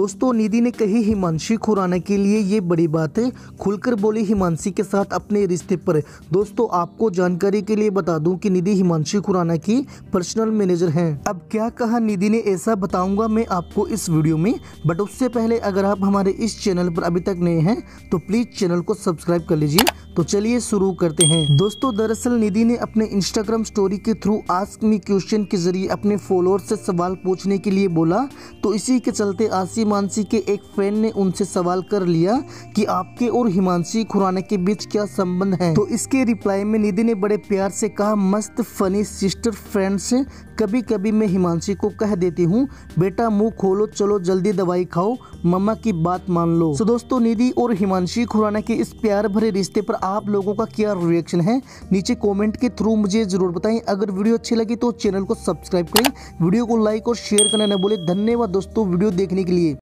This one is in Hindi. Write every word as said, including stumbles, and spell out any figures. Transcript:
दोस्तों निधि ने कही हिमांशी खुराना के लिए ये बड़ी बात है, खुलकर बोली हिमांशी के साथ अपने रिश्ते पर। दोस्तों आपको जानकारी के लिए बता दूं कि निधि हिमांशी खुराना की पर्सनल मैनेजर हैं। अब क्या कहा निधि ने ऐसा बताऊंगा मैं आपको इस वीडियो में, बट उससे पहले अगर आप हमारे इस चैनल पर अभी तक नए हैं तो प्लीज चैनल को सब्सक्राइब कर लीजिए। तो चलिए शुरू करते हैं। दोस्तों दरअसल निधि ने अपने इंस्टाग्राम स्टोरी के थ्रू आस्क मी क्वेश्चन के जरिए अपने फॉलोअर्स से सवाल पूछने के लिए बोला, तो इसी के चलते आशी मानसी के एक फ्रेंड ने उनसे सवाल कर लिया कि आपके और हिमांशी खुराना के बीच क्या संबंध है। तो इसके रिप्लाई में निधि ने बड़े प्यार से कहा, मस्त फनी सिस्टर फ्रेंड्स, कभी कभी मैं हिमांशी को कह देती हूँ बेटा मुंह खोलो, चलो जल्दी दवाई खाओ, मम्मा की बात मान लो। तो दोस्तों निधि और हिमांशी खुराना के इस प्यार भरे रिश्ते पर आप लोगों का क्या रिएक्शन है, नीचे कमेंट के थ्रू मुझे जरूर बताएं। अगर वीडियो अच्छी लगी तो चैनल को सब्सक्राइब करें, वीडियो को लाइक और शेयर करना न भूलें। धन्यवाद दोस्तों वीडियो देखने के लिए।